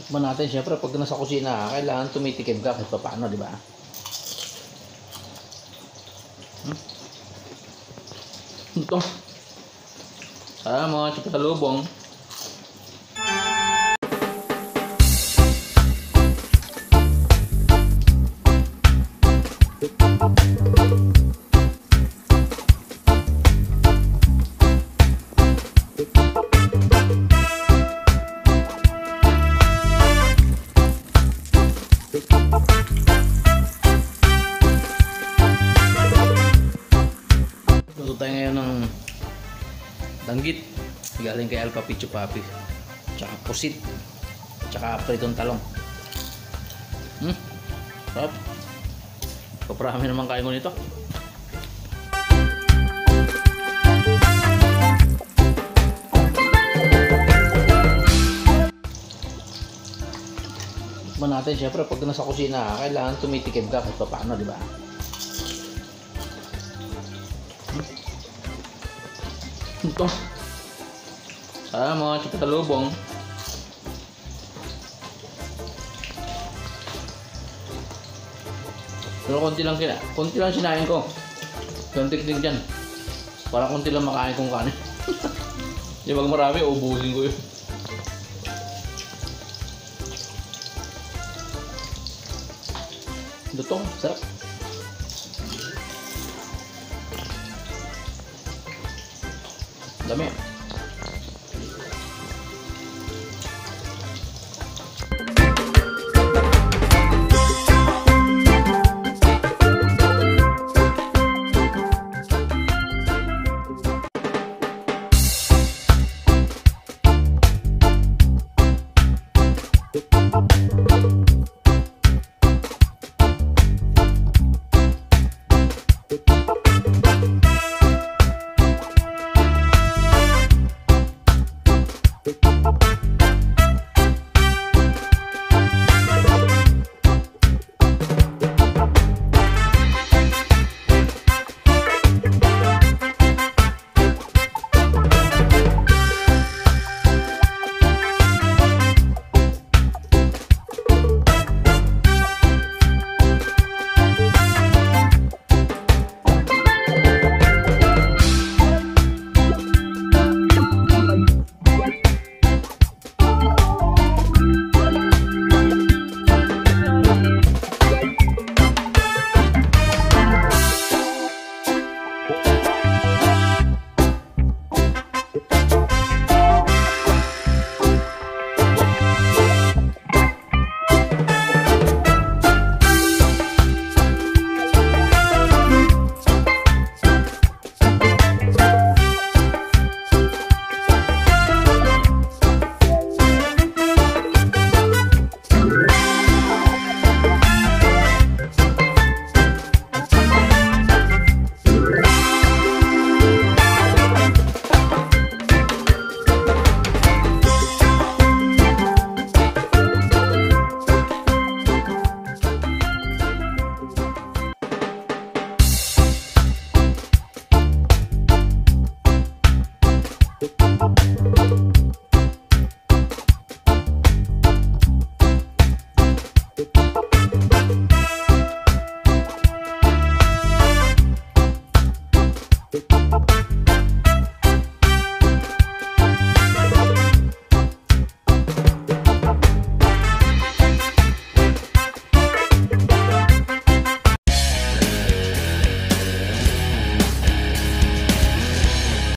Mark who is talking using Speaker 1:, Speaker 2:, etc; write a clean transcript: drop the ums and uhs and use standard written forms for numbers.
Speaker 1: Tikman natin, syempre pag nasa kusina, kailangan tumitikim ka kahit paano, di ba? Ito. Mga chikitalubong. Luto tayo ngayon ng danggit galing kay Alpha Pichu Papi, tsaka pusit, tsaka pritong talong. Sarap. Paparami naman kain mo nito. Tikman natin, syempre pag nasa kusina, kailangan tumitikim ka kahit paano, di ba? Ito. Mga chikitalubong. Pero konti lang sinain ko. Yung teknik dyan. Para konti lang makain kong kanin. Yung pag marami, ubusin ko yun. Lutong, sarap. Dami.